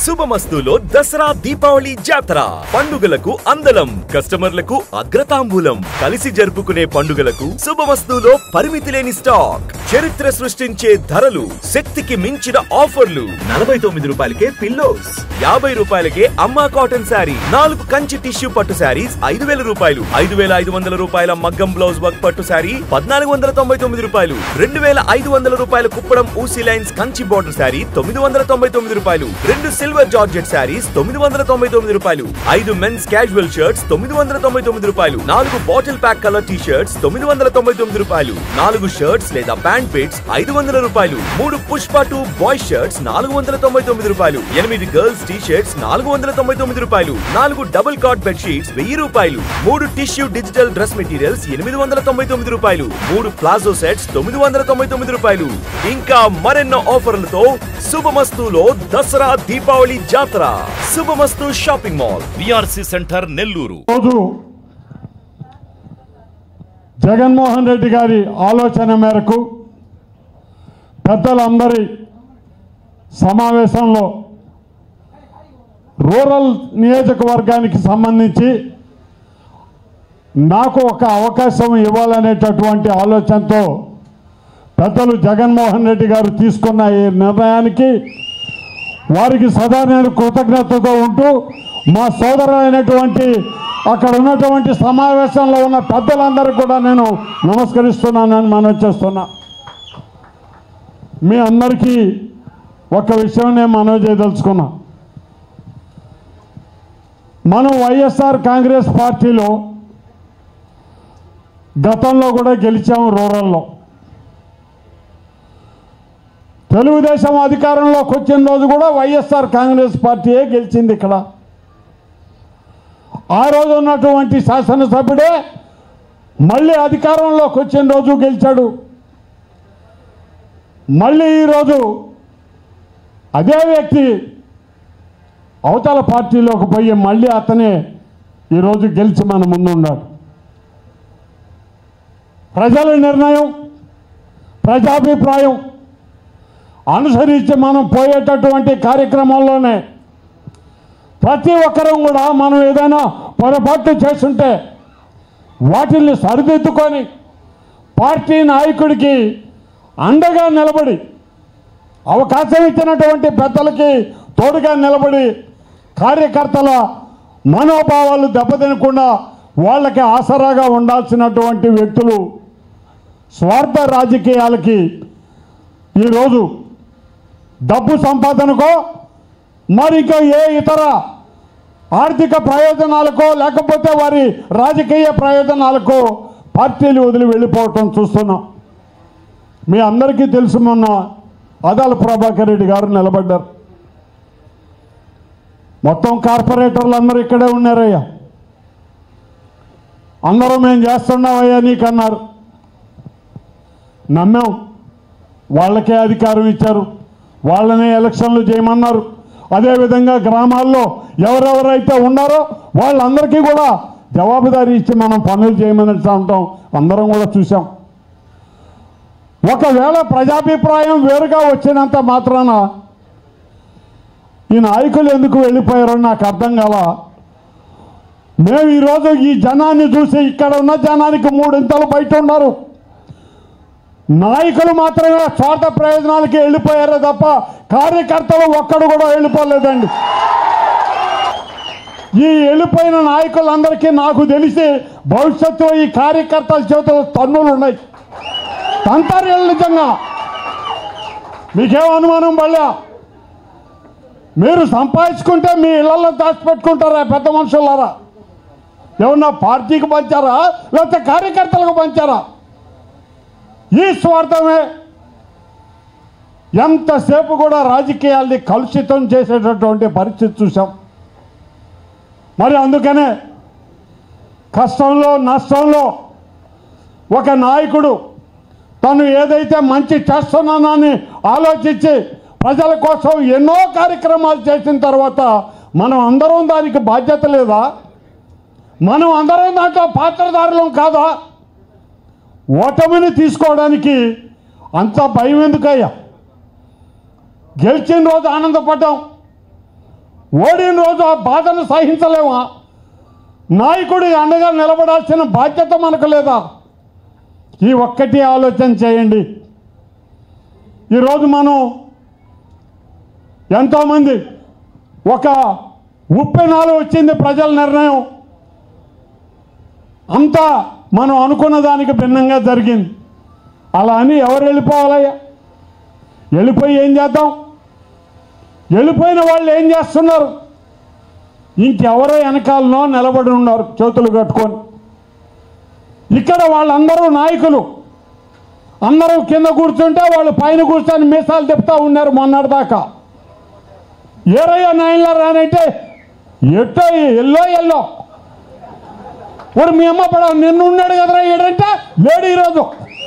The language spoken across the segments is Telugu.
శుభమస్తులో దసరా దీపావళి జాతర పండుగలకు అందలం కస్టమర్లకు అగ్రతాంబూలం కలిసి జరుపుకునే పండుగలకు శుభమస్తులో పరిమితి లేని స్టాక్ చరిత్ర సృష్టించే ధరలు శక్తికి మించిన ఆఫర్లు 49 రూపాయలకే పిల్లోస్ 50 రూపాయలకే అమ్మా కాటన్ శారీ 4 కంచి టిష్యూ పట్టు శారీస్ 5000 రూపాయలు 5500 రూపాయల మగ్గం బ్లౌజ్ వర్క్ పట్టు శారీ 1499 రూపాయలు 2500 రూపాయల కుప్పడం ఊసి లైన్స్ కంచి బోర్డర్ శారీ 999 రూపాయలు 2 సిల్వర్ జార్జెట్ శారీస్ 999 రూపాయలు 5 మెన్స్ క్యాజువల్ షర్ట్స్ 999 రూపాయలు 4 bottle pack colour T shirts 999 రూపాయలు 4 షర్ట్స్ లేదా ప్యాంట్ పిట్స్ 500 రూపాయలు 3 పుష్ప 2 బాయ్ షర్ట్స్ 499 రూపాయలు 8 గర్ల్స్ టీ షర్ట్స్ 499 రూపాయలు 4 డబుల్ కాట్ బెడ్ షీట్స్ 1000 రూపాయలు 3 టిష్యూ డిజిటల్ డ్రెస్ మెటీరియల్స్ 899 రూపాయలు 3 ప్లాజో సెట్స్ 999 రూపాయలు ఇంకా మరెన్నో ఆఫర్లతో శుభమస్తులో దసరా దీపావళి జాతర శుభమస్తు shopping mall VRC centre Nellore. Jaganmohan Reddy గారి ఆలోచన మేరకు పెద్దలందరి సమావేశంలో రూరల్ నియోజకవర్గానికి సంబంధించి నాకు ఒక అవకాశం ఇవ్వాలనేటటువంటి ఆలోచనతో పెద్దలు జగన్మోహన్ రెడ్డి గారు తీసుకున్న ఈ నిర్ణయానికి వారికి సదా నేను కృతజ్ఞతతో ఉంటూ మా సోదరులైనటువంటి అక్కడ ఉన్నటువంటి సమావేశంలో ఉన్న పెద్దలందరికీ కూడా నేను నమస్కరిస్తున్నానని మనవి చేస్తున్నా. మీ అందరికీ ఒక విషయం నేను మనవి చేయదలుచుకున్నా. మనం వైఎస్ఆర్ కాంగ్రెస్ పార్టీలో గతంలో కూడా గెలిచాము. రూరల్లో తెలుగుదేశం అధికారంలోకి వచ్చిన రోజు కూడా వైఎస్ఆర్ కాంగ్రెస్ పార్టీయే గెలిచింది. ఇక్కడ ఆ రోజు ఉన్నటువంటి శాసనసభ్యుడే మళ్ళీ అధికారంలోకి వచ్చిన రోజు గెలిచాడు. మళ్ళీ ఈరోజు అదే వ్యక్తి అవతల పార్టీలోకి పోయి మళ్ళీ అతనే ఈరోజు గెలిచి మన ముందు ఉన్నాడు. ప్రజల నిర్ణయం ప్రజాభిప్రాయం అనుసరించి మనం పోయేటటువంటి కార్యక్రమంలోనే ప్రతి ఒక్కరం కూడా మనం ఏదైనా పొరపాటు చేస్తుంటే వాటిని సరిదిద్దుకొని పార్టీ నాయకుడికి అండగా నిలబడి అవకాశం ఇచ్చినటువంటి పెద్దలకి తోడుగా నిలబడి కార్యకర్తల మనోభావాలు దెబ్బతినకుండా వాళ్ళకి ఆసరాగా ఉండాల్సినటువంటి వ్యక్తులు స్వార్థ రాజకీయాలకి ఈరోజు డబ్బు సంపాదనకో మరిక ఏ ఇతర ఆర్థిక ప్రయోజనాలకో లేకపోతే వారి రాజకీయ ప్రయోజనాలకో పార్టీలు వదిలి వెళ్ళిపోవటం చూస్తున్నాం. మీ అందరికీ తెలుసు, మొన్న అదాల ప్రభాకర్ రెడ్డి గారు నిలబడ్డారు. మొత్తం కార్పొరేటర్లు అందరూ ఇక్కడే ఉన్నారయ్యా. అందరూ మేము చేస్తున్నామయ్యా నీకన్నారు. నమ్మాం. వాళ్ళకే అధికారం ఇచ్చారు, వాళ్ళనే ఎలక్షన్లు చేయమన్నారు. అదేవిధంగా గ్రామాల్లో ఎవరెవరైతే ఉన్నారో వాళ్ళందరికీ కూడా జవాబుదారీ ఇచ్చి మనం పనులు చేయమని ఉంటాం. అందరం కూడా చూసాం. ఒకవేళ ప్రజాభిప్రాయం వేరుగా వచ్చినంత మాత్రాన ఈ నాయకులు ఎందుకు వెళ్ళిపోయారో నాకు అర్థం కాల. మేము ఈరోజు ఈ జనాన్ని చూసి ఇక్కడ ఉన్న జనానికి మూడింతలు బయట ఉన్నారు. నాయకులు మాత్రమే స్వార్థ ప్రయోజనాలకి వెళ్ళిపోయారే తప్ప కార్యకర్తలు ఒక్కడు కూడా వెళ్ళిపోలేదండి. ఈ వెళ్ళిపోయిన నాయకులందరికీ నాకు తెలిసి భవిష్యత్తులో ఈ కార్యకర్తల చేతుల్లో తన్నులు ఉన్నాయి. తంతారు నిజంగా. మీకేం అనుమానం పడలే? మీరు సంపాదించుకుంటే మీ ఇళ్లలో దాచిపెట్టుకుంటారా పెద్ద మనుషులారా? ఏమన్నా పార్టీకి పంచారా లేకపోతే కార్యకర్తలకు పంచారా? ఈ స్వార్థమే ఎంతసేపు కూడా రాజకీయాల్ని కలుషితం చేసేటటువంటి పరిస్థితి చూసాం. మరి అందుకనే కష్టంలో నష్టంలో ఒక నాయకుడు తను ఏదైతే మంచి చేస్తున్నానని ఆలోచించి ప్రజల కోసం ఎన్నో కార్యక్రమాలు చేసిన తర్వాత మనం అందరం దానికి బాధ్యత లేదా? మనం అందరం దాంట్లో పాత్రధారులం కాదా? ఓటమిని తీసుకోవడానికి అంత భయం ఎందుకయ్యా? గెలిచిన రోజు ఆనందపడ్డాం, ఓడిన రోజు ఆ బాధను సహించలేమా? నాయకుడి అండగా నిలబడాల్సిన బాధ్యత మనకు లేదా? ఈ ఒక్కటి ఆలోచన చేయండి. ఈరోజు మనం ఎంతోమంది ఒక ఉప్పెనాలు వచ్చింది ప్రజల నిర్ణయం అంతా మనం అనుకున్న దానికి భిన్నంగా జరిగింది. అలా అని ఎవరు వెళ్ళిపోవాలయ్యా? వెళ్ళిపోయి ఏం చేద్దాం? వెళ్ళిపోయిన వాళ్ళు ఏం చేస్తున్నారు? ఇంకెవరో వెనకాలనో నిలబడి ఉన్నారు చేతులు కట్టుకొని. ఇక్కడ వాళ్ళందరూ నాయకులు అందరూ కింద కూర్చుంటే వాళ్ళు పైన కూర్చొని మీసాలు చెప్తా ఉన్నారు మొన్నటిదాకా. ఏరయ్యా నాయనలా రానంటే ఎట్టో ఎల్లో వాడు మీ అమ్మ పడ నిన్ను ఉన్నాడు కదరా ఏడంటే లేడు. ఈరోజు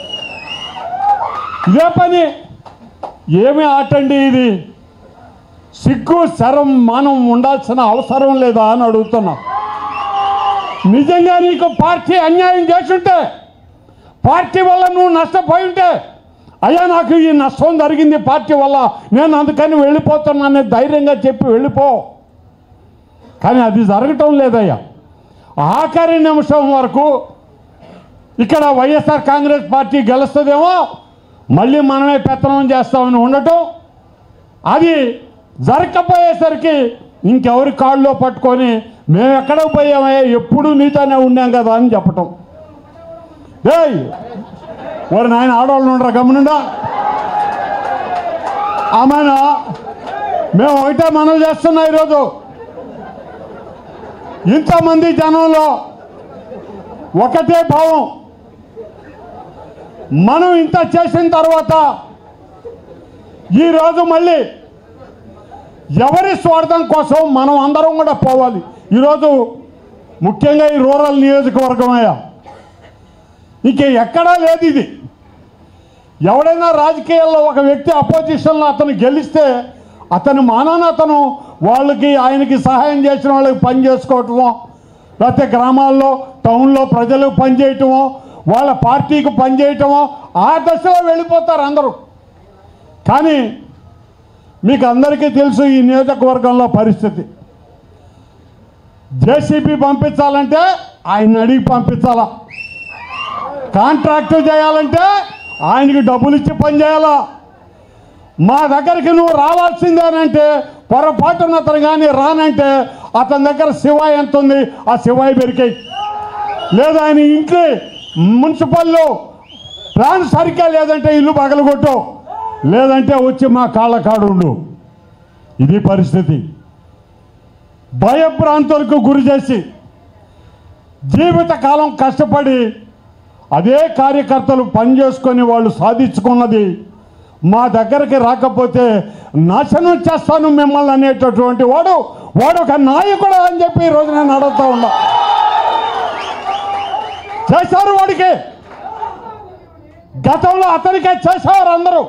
ఇదే పని. ఏమి ఆటండి ఇది? సిగ్గు శరం మానం ఉండాల్సిన అవసరం లేదా అని అడుగుతున్నా. నిజంగా నీకు పార్టీ అన్యాయం చేసుంటే, పార్టీ వల్ల నువ్వు నష్టపోయి ఉంటే, అయ్యా నాకు ఈ నష్టం జరిగింది పార్టీ వల్ల, నేను అందుకని వెళ్ళిపోతున్నానని ధైర్యంగా చెప్పి వెళ్ళిపో. కానీ అది జరగటం లేదయ్యా. ఆఖరి నిమిషం వరకు ఇక్కడ వైఎస్ఆర్ కాంగ్రెస్ పార్టీ గెలుస్తుందేమో, మళ్ళీ మనమే పెత్తనం చేస్తామని ఉండటం, అది జరగకపోయేసరికి ఇంకెవరి కాళ్ళలో పట్టుకొని మేము ఎక్కడికి పోయామయ్యా, ఎప్పుడు నీతోనే ఉన్నాం కదా అని చెప్పటం. వారు నాయన ఆడవాళ్ళు ఉండరా గమనుండా? ఆమెన మేము ఒకటే మనం చేస్తున్నాం. ఈరోజు ఇంతమంది జనంలో ఒకటే భావం. మనం ఇంత చేసిన తర్వాత ఈరోజు మళ్ళీ ఎవరి స్వార్థం కోసం మనం అందరం కూడా పోవాలి. ఈరోజు ముఖ్యంగా ఈ రూరల్ నియోజకవర్గం అయ్యా, ఇంక ఎక్కడా లేదు ఇది. ఎవడైనా రాజకీయాల్లో ఒక వ్యక్తి అపోజిషన్లో అతను గెలిస్తే అతని మానాన అతను వాళ్ళకి ఆయనకి సహాయం చేసిన వాళ్ళకి పని చేసుకోవటమో, లేకపోతే గ్రామాల్లో టౌన్లో ప్రజలకు పనిచేయటమో, వాళ్ళ పార్టీకి పనిచేయటమో, ఆ దశలో వెళ్ళిపోతారు అందరూ. కానీ మీకు అందరికీ తెలుసు ఈ నియోజకవర్గంలో పరిస్థితి. జేసీబీ పంపించాలంటే ఆయన అడిగి పంపించాలా, కాంట్రాక్టు చేయాలంటే ఆయనకి డబ్బులు ఇచ్చి పని చేయాలా. మా దగ్గరికి నువ్వు రావాల్సిందేనంటే పొరపాటున అతను కానీ రానంటే అతని దగ్గర శివాయి ఎంత ఉంది ఆ శివాయి పెరికాయి, లేదా ఆయన ఇంట్లో మున్సిపల్లో ప్లాన్ సరిగ్గా లేదంటే ఇల్లు పగలగొట్టు, లేదంటే వచ్చి మా కాళ్ళ కాడు ఉండు. ఇది పరిస్థితి. భయభ్రాంతులకు గురి చేసి జీవితకాలం కష్టపడి అదే కార్యకర్తలు పనిచేసుకొని వాళ్ళు సాధించుకున్నది మా దగ్గరికి రాకపోతే నాశనం చేస్తాను మిమ్మల్ని అనేటటువంటి వాడు ఒక నాయకుడు అని చెప్పి ఈరోజు నేను అడుగుతూ ఉన్నా. చేశారు వాడికి, గతంలో అతనికే చేసేవారు అందరూ.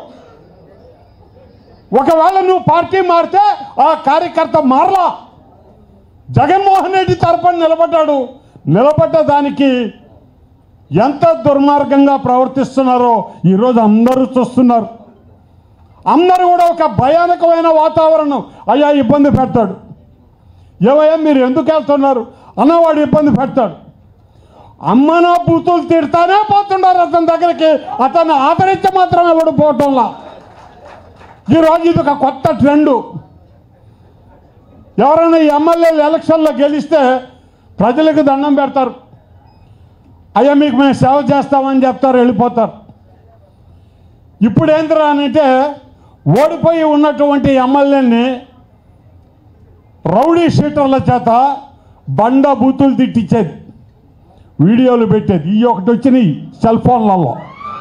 ఒకవేళ నువ్వు పార్టీ మారితే ఆ కార్యకర్త మారలా. జగన్మోహన్ రెడ్డి తరపున నిలబడ్డాడు. నిలబడ్డ దానికి ఎంత దుర్మార్గంగా ప్రవర్తిస్తున్నారో ఈరోజు అందరూ చూస్తున్నారు. అందరూ కూడా ఒక భయానకమైన వాతావరణం. అయ్యా ఇబ్బంది పెడతాడు, ఏవయ్యా మీరు ఎందుకు వెళ్తున్నారు అన్నవాడు ఇబ్బంది పెడతాడు. అమ్మనా బూతులు తిడతానే పోతున్నారు అతని దగ్గరికి, అతన్ని ఆదరించి మాత్రం ఎవడు పోవటంలా. ఈరోజు ఇది ఒక కొత్త ట్రెండు. ఎవరైనా ఈ ఎమ్మెల్యేలు ఎలక్షన్లో గెలిస్తే ప్రజలకు దండం పెడతారు, అయ్యా మీకు మేము సేవ చేస్తామని చెప్తారు, వెళ్ళిపోతారు. ఇప్పుడు ఏంటిరా అంటే ఓడిపోయి ఉన్నటువంటి ఎమ్మెల్యేని రౌడీ షీటర్ల చేత బండ బూతులు తిట్టించేది, వీడియోలు పెట్టేది. ఈ ఒకటి వచ్చినాయి సెల్ ఫోన్లలో.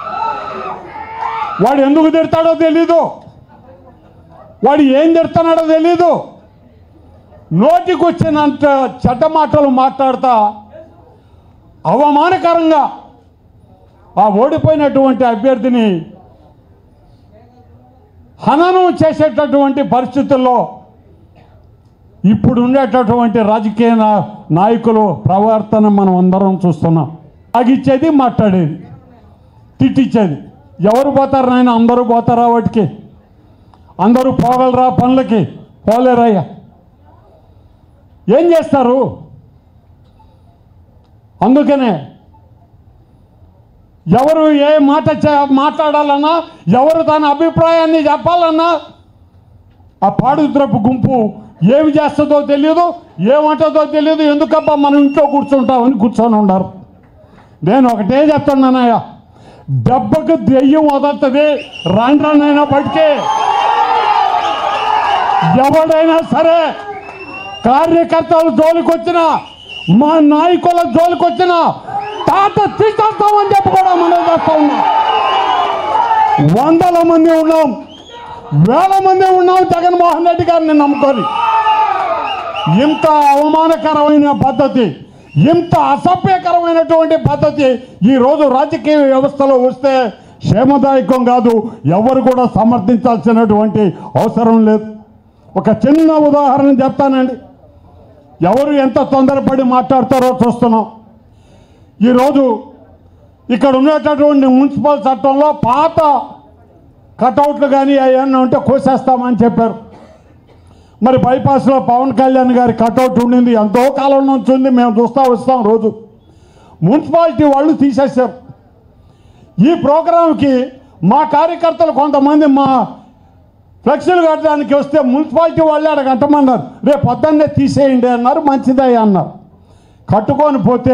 వాడు ఎందుకు తిడతాడో తెలీదు, వాడు ఏం తిడుతున్నాడో తెలీదు. నోటికి వచ్చినంత చెడ్డ మాటలు మాట్లాడుతా అవమానకరంగా ఆ ఓడిపోయినటువంటి అభ్యర్థిని హననం చేసేటటువంటి పరిస్థితుల్లో ఇప్పుడు ఉండేటటువంటి రాజకీయ నాయకులు ప్రవర్తన మనం అందరం చూస్తున్నాం. ఆగిచ్చేది, మాట్లాడేది, తిట్టించేది. ఎవరు పోతారు నాయన? అందరూ పోతారా వాటికి? అందరూ పోగలరా పనులకి? పోలేరయ్యా. ఏం చేస్తారు? అందుకనే ఎవరు ఏ మాట మాట్లాడాలన్నా, ఎవరు తన అభిప్రాయాన్ని చెప్పాలన్నా ఆ పాడుద్రపు గుంపు ఏమి చేస్తుందో తెలియదు, ఏమంటుందో తెలియదు. ఎందుకబ్బా మనం ఇంట్లో కూర్చుంటామని కూర్చొని ఉన్నారు. నేను ఒకటే చెప్తున్నానయ్యా, దెబ్బకు దెయ్యం వదలుతుంది, రాండ్రానైనా బయటికి. ఎవడైనా సరే కార్యకర్తలు జోలికొచ్చినా, మా నాయకుల జోలికొచ్చినా తాట తీసేస్తామని చెప్పి కూడా మనం చేస్తా ఉన్నాం. వందల మంది ఉన్నాం, వేల మంది ఉన్నాం జగన్మోహన్ రెడ్డి గారిని నమ్ముకొని. ఇంత అవమానకరమైన పద్ధతి, ఇంత అసభ్యకరమైనటువంటి పద్ధతి ఈరోజు రాజకీయ వ్యవస్థలో వస్తే క్షేమదాయకం కాదు. ఎవరు కూడా సమర్థించాల్సినటువంటి అవసరం లేదు. ఒక చిన్న ఉదాహరణ చెప్తానండి. ఎవరు ఎంత తొందరపడి మాట్లాడతారో చూస్తున్నాం. ఈరోజు ఇక్కడ ఉన్నటువంటి మున్సిపల్ చట్టంలో పాత కటౌట్లు కానీ అవన్నీ ఉంటే కోసేస్తామని చెప్పారు. మరి బైపాస్లో పవన్ కళ్యాణ్ గారి కటౌట్ ఉండింది, ఎంతో కాలం నుంచి ఉంది, మేము చూస్తూ వస్తాం రోజు. మున్సిపాలిటీ వాళ్ళు తీసేశారు. ఈ ప్రోగ్రాంకి మా కార్యకర్తలు కొంతమంది మా ఫ్లెక్సీలు కట్టడానికి వస్తే మున్సిపాలిటీ వాళ్ళే అక్కడ కట్టమన్నారు. రేపు పొద్దున్నే తీసేయండి అన్నారు. మంచిదయ్యా అన్నారు. కట్టుకొని పోతే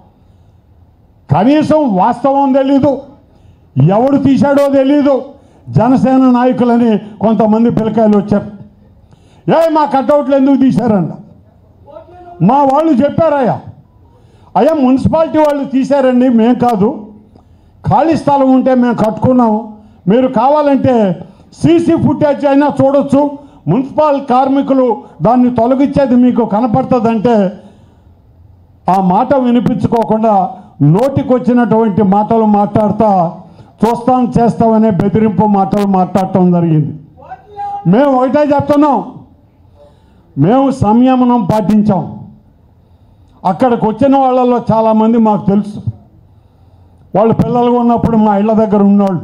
కనీసం వాస్తవం తెలీదు, ఎవడు తీశాడో తెలీదు. జనసేన నాయకులని కొంతమంది పిల్లకాయలు వచ్చారు. మా కటౌట్లు ఎందుకు తీశారంట. మా వాళ్ళు చెప్పారయ్యా, అయ్యా మున్సిపాలిటీ వాళ్ళు తీశారండి, మేము కాదు, ఖాళీ స్థలం ఉంటే మేము కట్టుకున్నాము, మీరు కావాలంటే సీసీ ఫుటేజ్ అయినా చూడొచ్చు, మున్సిపల్ కార్మికులు దాన్ని తొలగించేది మీకు కనపడుతుందంటే ఆ మాట వినిపించుకోకుండా నోటికొచ్చినటువంటి మాటలు మాట్లాడుతూ చూస్తాం చేస్తామనే బెదిరింపు మాటలు మాట్లాడటం జరిగింది. మేము ఒకటే చెప్తున్నాం, మేము సంయమనం పాటించాం. అక్కడికి వచ్చిన వాళ్ళలో చాలామంది మాకు తెలుసు. వాళ్ళు పిల్లలు ఉన్నప్పుడు మా ఇళ్ళ దగ్గర ఉన్నవాళ్ళు,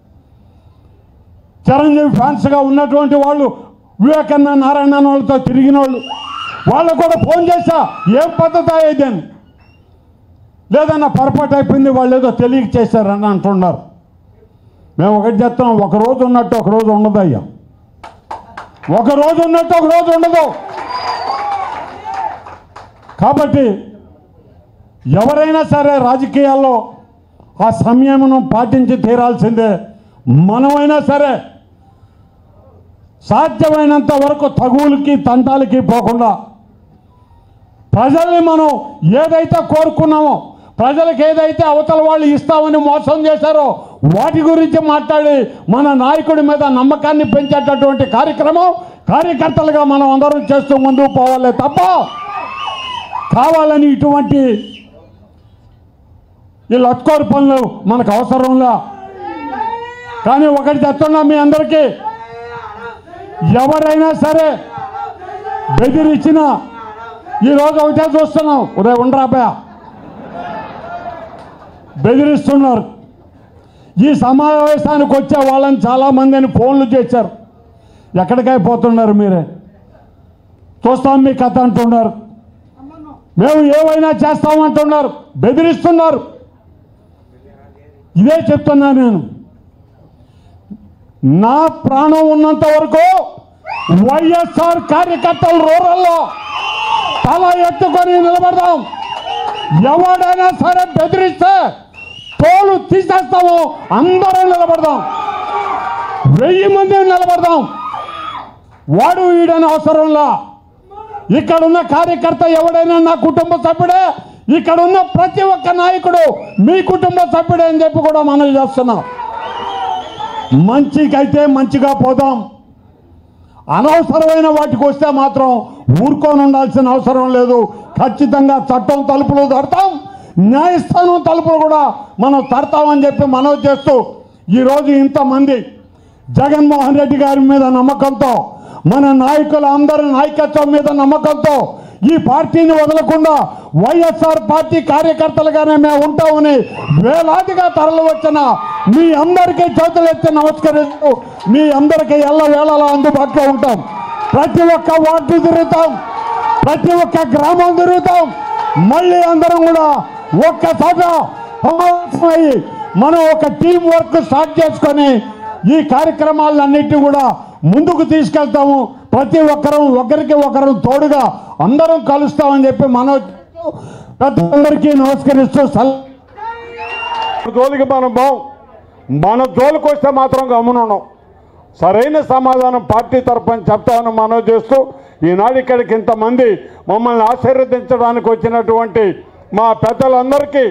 చిరంజీవి ఫ్యాన్స్గా ఉన్నటువంటి వాళ్ళు, వివేకన్న నారాయణ వాళ్ళతో తిరిగిన వాళ్ళు కూడా ఫోన్ చేశా, ఏం పద్ధతి అయ్యేది అని. లేదన్నా పొరపాటు అయిపోయింది, వాళ్ళు ఏదో తెలియక చేశారని అంటున్నారు. మేము ఒకటి చెప్తున్నాం, ఒకరోజు ఉన్నట్టు ఒకరోజు ఉండదు అయ్యా, ఒకరోజు ఉన్నట్టు ఒకరోజు ఉండదు. కాబట్టి ఎవరైనా సరే రాజకీయాల్లో ఆ సంయమనం పాటించి తీరాల్సిందే. మనమైనా సరే సాధ్యమైనంత వరకు తగువులకి తంటాలకి పోకుండా ప్రజల్ని మనం ఏదైతే కోరుకున్నామో, ప్రజలకు ఏదైతే అవతల వాళ్ళు ఇస్తామని మోసం చేశారో వాటి గురించి మాట్లాడి మన నాయకుడి మీద నమ్మకాన్ని పెంచేటటువంటి కార్యక్రమం కార్యకర్తలుగా మనం అందరం చేస్తూ ముందుకు పోవాలే తప్ప కావాలని ఇటువంటి ఈ లత్కోరు పనులు మనకు అవసరంలా. కానీ ఒకటి చెప్తున్నా మీ అందరికీ, ఎవరైనా సరే బెదిరించినా ఈరోజు ఒకటే చూస్తున్నాం, రే ఉండరాబా బెదిరిస్తున్నారు. ఈ సమావేశానికి వచ్చే వాళ్ళని చాలామందిని ఫోన్లు చేశారు. ఎక్కడికైపోతున్నారు మీరే, చూస్తాం మీ కథ అంటున్నారు, మేము ఏవైనా చేస్తామంటున్నారు, బెదిరిస్తున్నారు. ఇదే చెప్తున్నా నేను, నా ప్రాణం ఉన్నంత వరకు వైఎస్ఆర్ కార్యకర్తలు రూరల్లో తల ఎత్తుకొని నిలబడదాం. ఎవడైనా సరే బెదిరిస్తే తోలు తీసేస్తాము, అందరం నిలబడదాం, 1000 మంది నిలబడదాం. వాడు వీడని అవసరంలా. ఇక్కడున్న కార్యకర్త ఎవడైనా నా కుటుంబ సభ్యుడే, ఇక్కడున్న ప్రతి ఒక్క నాయకుడు మీ కుటుంబ సభ్యుడే అని చెప్పి కూడా మనం చేస్తున్నాం. మంచికైతే మంచిగా పోదాం, అనవసరమైన వాటికి వస్తే మాత్రం ఊరుకొని ఉండాల్సిన అవసరం లేదు. ఖచ్చితంగా చట్టం తలుపులు తడతాం, న్యాయస్థానం తలుపులు కూడా మనం తడతామని చెప్పి మనవి చేస్తూ ఈరోజు ఇంతమంది జగన్మోహన్ రెడ్డి గారి మీద నమ్మకంతో, మన నాయకుల అందరి నాయకత్వం మీద నమ్మకంతో ఈ పార్టీని వదలకుండా వైఎస్ఆర్ పార్టీ కార్యకర్తలుగానే మేము ఉంటామని వేలాదిగా తరలి వచ్చిన మీ అందరికీ చేతులెత్తి నమస్కరిస్తూ మీ అందరికీ ఎల్ల వేళలా అందుబాటులో ఉంటాం. ప్రతి ఒక్క వార్డు తిరుగుతాం, ప్రతి ఒక్క గ్రామం తిరుగుతాం. మళ్ళీ అందరం కూడా ఒక్కసారి సమావేశమయ్యి మనం ఒక టీం వర్క్ స్టార్ట్ చేసుకొని ఈ కార్యక్రమాలన్నింటినీ కూడా ముందుకు తీసుకెళ్తాము. ప్రతి ఒక్కరం ఒకరికి ఒకరు తోడుగా అందరం కలుస్తామని చెప్పి మనం ప్రతి ఒక్కరికి నమస్కరిస్తూ జోలికి మనం బాం, మన జోలికి వస్తే మాత్రం గమనం సరైన సమాధానం పార్టీ తరఫున చెప్తామని మనవి చేస్తూ ఈనాడు ఇక్కడికి ఇంతమంది మమ్మల్ని ఆశీర్వదించడానికి వచ్చినటువంటి మా పెద్దలందరికీ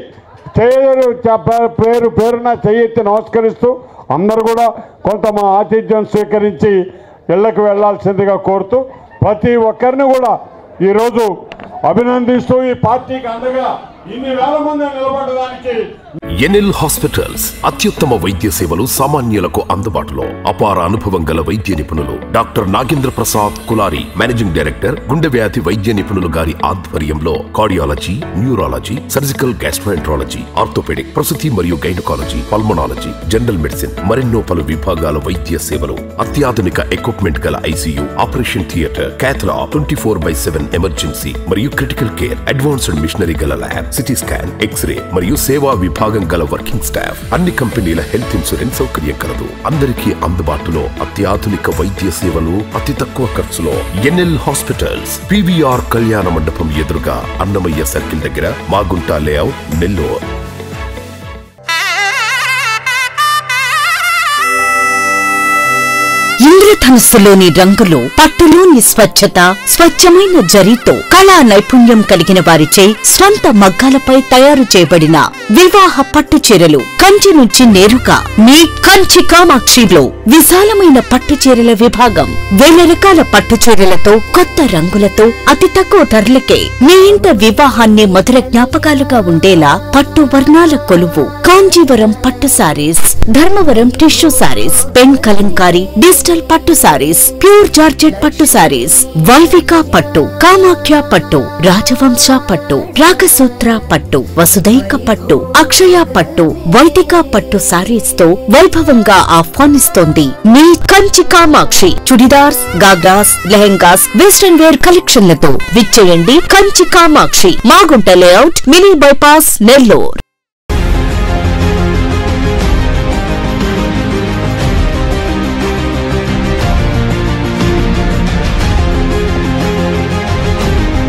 పేరు పేరున చెయ్యెత్తి నమస్కరిస్తూ అందరూ కూడా కొంత మా ఆతిథ్యం స్వీకరించి ఇళ్లకు వెళ్లాల్సిందిగా కోరుతూ ప్రతి ఒక్కరిని కూడా ఈరోజు అభినందిస్తూ ఈ పార్టీకి అండగా ఇన్ని వేల మంది నిలబడడానికి ఎన్ఎల్ హాస్పిటల్స్ అత్యుత్తమ వైద్య సేవలు సామాన్యులకు అందుబాటులో. అపార అనుభవం గల వైద్య నిపుణులు doctor Nagendra Prasad Kulari, managing director, గుండె వ్యాధి వైద్య నిపుణులు గారి ఆధ్వర్యంలో cardiology, neurology, surgical gastroenterology, orthopaedic, ప్రసూతి మరియు గైనకాలజీ, పల్మనాలజీ, జనరల్ మెడిసిన్ మరెన్నో పలు విభాగాల వైద్య సేవలు. అత్యాధునిక ఎక్విప్మెంట్ గల ICU, operation theatre, cath lab, 24/7 emergency మరియు క్రిటికల్ కేర్, అడ్వాన్స్డ్ మిషనరీ గల ల్యాబ్, సిటీ స్కాన్, ఎక్స్రే మరియు సేవా విభాగం గల వర్కింగ్ స్టాఫ్. అన్ని కంపెనీల హెల్త్ ఇన్సూరెన్స్ సౌకర్యం కలదు. అందరికీ అందుబాటులో అత్యాధునిక వైద్య సేవలు అతి తక్కువ ఖర్చులో. ఎన్ఎల్ హాస్పిటల్స్, పివిఆర్ కళ్యాణ మండపం ఎదురుగా, అన్నమయ్య సర్కిల్ దగ్గర, మాగుంట లేఅవుట్, నెల్లూరు. ఇంద్రధనుస్సులోని రంగులు, పట్టులోని స్వచ్ఛత, స్వచ్ఛమైన జరీతో కళా నైపుణ్యం కలిగిన వారిచే స్వంత మగ్గాలపై తయారు చేయబడిన వివాహ పట్టు చీరలు కంచి నుంచి నేరుగా మీ కంచి కామాక్షిలో విశాలమైన పట్టు చీరల విభాగం. 1000 రకాల పట్టు చీరలతో, కొత్త రంగులతో, అతి తక్కువ ధరలకే మీ ఇంట వివాహాన్ని మధుర జ్ఞాపకాలుగా ఉండేలా పట్టు వర్ణాల కొలువు కాంజీవరం పట్టు sarees, Dharmavaram tissue sarees, pen Kalamkari, digital పట్టు సారీస్, ప్యూర్ జార్జెట్ పట్టు సారీస్, వైవిక పట్టు, కామాఖ్య పట్టు, రాజవంశ పట్టు, రాగసూత్ర పట్టు, వసుదైక పట్టు, అక్షయ పట్టు, వైదిక పట్టు సారీస్ తో వైభవంగా ఆహ్వానిస్తోంది మీ కంచి కామాక్షి. చుడిదార్స్, గాగ్రాస్, లెహెంగాస్, వెస్టర్న్ వేర్ కలెక్షన్లతో విచ్చేయండి Kanchi Kamakshi, Magunta layout, mini bypass, Nellore.